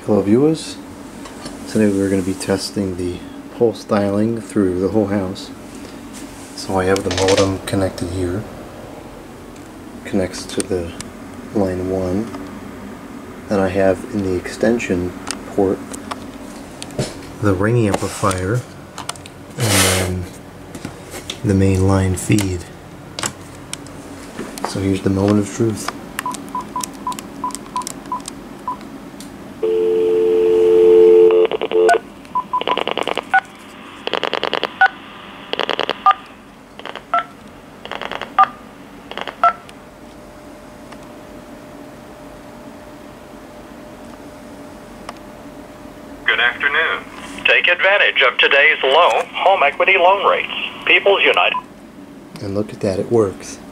Hello viewers, today we're going to be testing the pole styling through the whole house. So I have the modem connected here, connects to the line 1. Then I have in the extension port the ring amplifier and then the main line feed. So here's the moment of truth. Good afternoon. Take advantage of today's low home equity loan rates. People's United. And look at that, it works.